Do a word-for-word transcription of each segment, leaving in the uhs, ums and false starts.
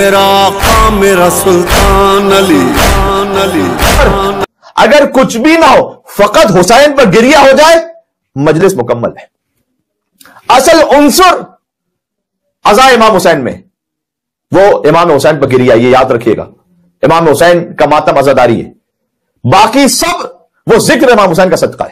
میرا آقا میرا سلطان علی علی۔ اگر کچھ بھی نہ ہو فقط حسین پر گریہ ہو جائے مجلس مکمل ہے۔ اصل عنصر عزا امام حسین میں وہ امام حسین پر گریہ، یہ یاد رکھیے گا، امام حسین کا ماتم عزاداری ہے، باقی سب وہ ذکر امام حسین کا صدقہ ہے۔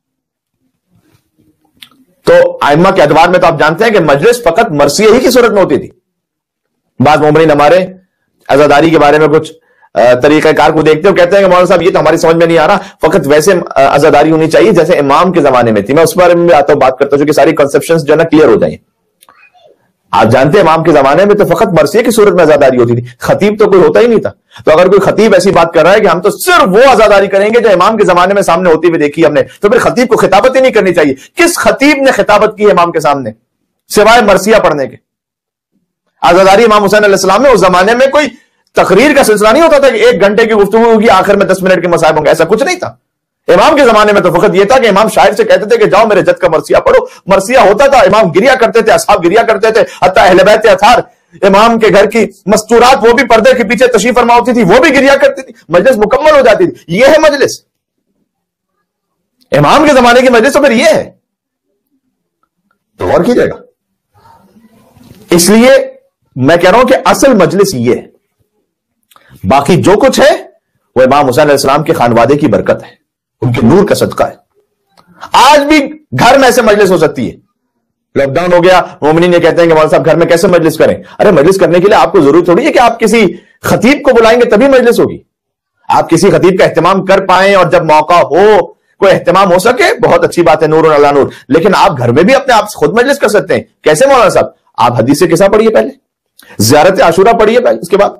تو ائمہ کے ادوار میں تو آپ جانتے ہیں کہ مجلس فقط مرثیہ ہی کی صورت میں ہوتی تھی۔ بعض مومنین ہمارے عزاداری کے بارے میں کچھ طریقہ کار کو دیکھتے ہو، کہتے ہیں کہ مولانا صاحب یہ تو ہماری سمجھ میں نہیں آ رہا، فقط ویسے عزاداری ہونی چاہیے جیسے امام کے زمانے میں تھی۔ میں اس بارے میں آتا ہوں، بات کرتا ہوں کہ ساری کنسپشنز جو ہے نا کلیئر ہو جائیں۔ آپ جانتے ہیں امام کے زمانے میں تو فقط مرثیہ کی صورت میں عزاداری ہوتی تھی، خطیب تو کوئی ہوتا ہی نہیں تھا۔ تو اگر کوئی خطیب ایسی بات کر رہا ہے کہ ہم تو صرف وہ عزاداری کریں گے جو امام کے زمانے میں سامنے ہوتی ہوئی دیکھی ہم نے، تو پھر خطیب کو خطابت ہی نہیں کرنی چاہیے۔ کس خطیب نے خطابت کی ہے امام کے سامنے سوائے مرثیہ پڑھنے کے؟ عزاداری امام حسین علیہ السلام میں اس زمانے میں کوئی تقریر کا سلسلہ نہیں ہوتا تھا کہ ایک گھنٹے کی گفتگو ہوگی آخر میں دس منٹ کے مصائب ہوں گے، ایسا کچھ نہیں تھا۔ امام کے زمانے میں تو فقط یہ تھا کہ امام شاعر سے کہتے تھے کہ جاؤ میرے جد کا مرثیہ پڑھو، مرثیہ ہوتا تھا، امام گریہ کرتے تھے، اصحاب گریہ کرتے تھے، حتی اہل بیت اطہار امام کے گھر کی مستورات وہ بھی پردے کے پیچھے تشریف فرما ہوتی تھی، وہ بھی گریہ کرتی تھی، مجلس مکمل ہو جاتی تھی۔ یہ ہے مجلس، امام کے زمانے کی مجلس تو پھر یہ ہے، تو غور کیجئے گا۔ اس لیے میں کہہ رہا ہوں کہ اصل مجلس یہ ہے، باقی جو کچھ ہے وہ امام حسین علیہ السلام کے خانوادے کی برکت ہے، ان کے نور کا صدقہ ہے۔ آج بھی گھر میں ایسے مجلس ہو سکتی ہے۔ لاک ڈاؤن ہو گیا، مومنین یہ کہتے ہیں کہ مولانا صاحب گھر میں کیسے مجلس کریں؟ ارے مجلس کرنے کے لیے آپ کو ضرورت تھوڑی ہے کہ آپ کسی خطیب کو بلائیں گے تبھی مجلس ہوگی۔ آپ کسی خطیب کا اہتمام کر پائیں اور جب موقع ہو کوئی اہتمام ہو سکے بہت اچھی بات ہے، نور علی نور، لیکن آپ گھر میں بھی اپنے آپ خود مجلس کر سکتے ہیں۔ کیسے مولانا صاحب؟ آپ حدیث قصہ پڑھیے، پہلے زیارت عاشورہ پڑھیے، پہلے اس کے بعد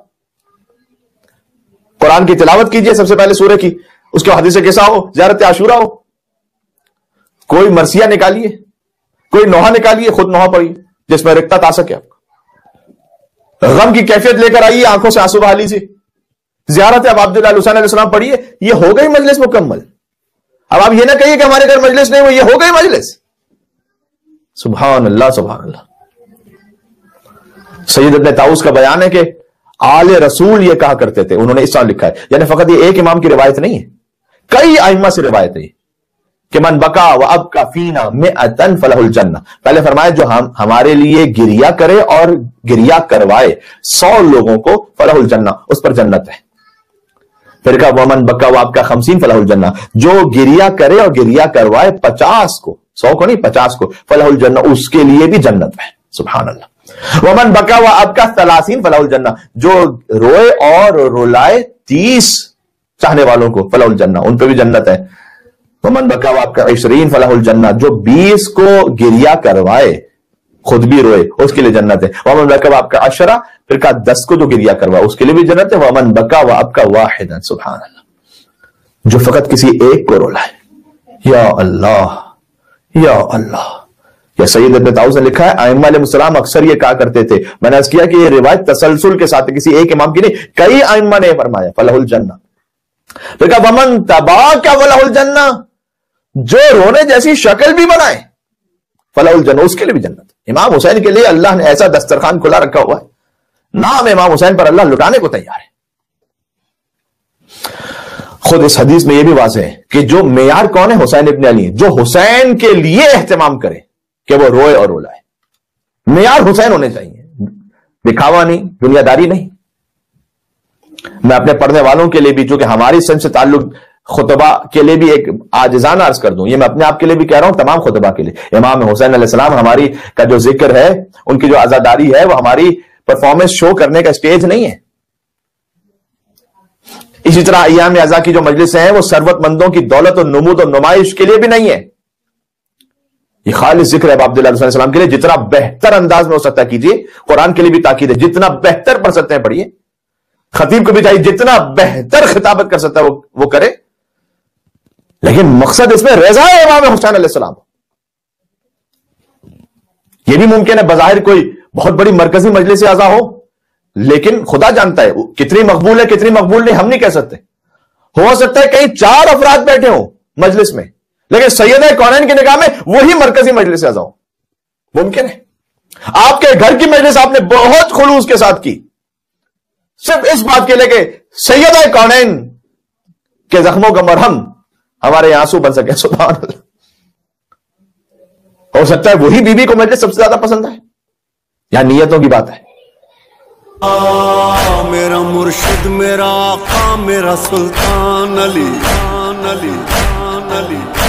قرآن کی تلاوت کیجئے سب سے پہلے سورہ کی، اس کے حدیث قصہ ہو، زیارت عاشورہ ہو، کوئی مرثیہ نکالیے، کوئی نوحہ نکالیے، خود نوحہ پڑھیے جس میں رقت آ سکے، آپ کو غم کی کیفیت لے کر آئیے، آنکھوں سے آنسو بہا لیجیے، زیارت اب عبداللہ علیہ السلام پڑھیے، یہ ہو گئی مجلس مکمل۔ اب آپ یہ نہ کہیے کہ ہمارے گھر مجلس نہیں ہوئی، یہ ہو گئی مجلس۔ سبحان اللہ سبحان اللہ۔ سید ابن طاؤس کا بیان ہے کہ آل رسول یہ کہا کرتے تھے، انہوں نے اس طرح لکھا ہے، یعنی فقط یہ ایک امام کی روایت نہیں ہے، کئی ائمہ سے روایت ہے کہ من بکا و ابکا فینا مئتن فلہ الجنہ۔ پہلے فرمایا جو ہم ہمارے لیے گریہ کرے اور گریہ کروائے سو لوگوں کو فلہ الجنہ، اس پر جنت ہے۔ پھر کہا ومن بکا و ابکا خمسین فلہ الجنہ، جو گریہ کرے اور گریہ کروائے پچاس کو، سو کو نہیں پچاس کو، فلہ الجنہ، اس کے لیے بھی جنت ہے۔ سبحان اللہ۔ ومن بکا و ابکا ثلاثین فلہ الجنہ، جو روئے اور رلائے تیس چاہنے والوں کو فلہ الجنہ، ان پہ بھی جنت ہے۔ ومن بکا و ابکا عشرین فلہ الجنہ، جو بیس کو گریہ کروائے خود بھی روئے اس کے لیے جنت ہے۔ ومن بکا و ابکا عشرہ، پھر کہا دس کو جو گریہ کروائے اس کے لیے بھی جنت ہے۔ ومن بکا و ابکا واحدا، سبحان اللہ، جو فقط کسی ایک کو رلائے۔ یا اللہ یا اللہ۔ یا سید ابن طاؤس نے لکھا ہے ائمہ علیہ السلام اکثر یہ کہا کرتے تھے، میں نے عرض کیا کہ یہ روایت تسلسل کے ساتھ کسی ایک امام کی نہیں، کئی ائمہ نے فرمایا فلہ الجنہ۔ پھر کہا ومن تباکا فلہ الجنہ، جو رونے جیسی شکل بھی بنائے فلہ الجنہ، اس کے لیے بھی جنت۔ امام حسین کے لیے اللہ نے ایسا دسترخوان کھلا رکھا ہوا ہے، نام امام حسین پر اللہ لٹانے کو تیار ہے۔ خود اس حدیث میں یہ بھی واضح ہے کہ جو معیار کون ہے؟ حسین ابن علی، جو حسین کے لیے اہتمام کرے کہ وہ روئے اور رولائے، معیار حسین ہونے چاہیے، دکھاوا نہیں، دنیا داری نہیں۔ میں اپنے پڑھنے والوں کے لیے بھی، جو کہ ہماری سن سے تعلق خطبہ کے لیے بھی ایک عاجزانہ عرض کر دوں، یہ میں اپنے آپ کے لیے بھی کہہ رہا ہوں، تمام خطبہ کے لیے، امام حسین علیہ السلام ہماری کا جو ذکر ہے، ان کی جو عزاداری ہے، وہ ہماری پرفارمنس شو کرنے کا سٹیج نہیں ہے۔ اسی طرح ایام اعزا کی جو مجلسیں ہیں وہ ثروت مندوں کی دولت و نمود و نمائش کے لیے بھی نہیں ہے، یہ خالص ذکر ہے عبداللہ علیہ السلام کے لیے۔ جتنا بہتر انداز میں ہو سکتا ہے کیجیے، قرآن کے لیے بھی تاکید ہے، جتنا بہتر پڑھ سکتے ہیں پڑھیے، خطیب کو بھی چاہیے جتنا بہتر خطابت کر سکتا ہے وہ, وہ کرے، لیکن مقصد اس میں رضا ہے امام حسین علیہ السلام۔ یہ بھی ممکن ہے بظاہر کوئی بہت بڑی مرکزی مجلس اعزا ہو، لیکن خدا جانتا ہے کتنی مقبول ہے کتنی مقبول نہیں، ہم نہیں کہہ سکتے۔ ہو سکتا ہے کئی چار افراد بیٹھے ہوں مجلس میں، لیکن سیدہ کونین کی نگاہ میں وہی مرکزی مجلس اعزا ہو، ممکن ہے۔ آپ کے گھر کی مجلس آپ نے بہت خلوص کے ساتھ کی، صرف اس بات کے لیے کہ سیدہ کونین کے زخموں کا مرہم ہمارے آنسو بن سکے. سبحان اللہ. ہو سکتا ہے وہی بیوی کو مجلس سب سے زیادہ پسند ہے. یہاں نیتوں کی بات ہے. میرا مرشد میرا آقا میرا سلطان علی علی علی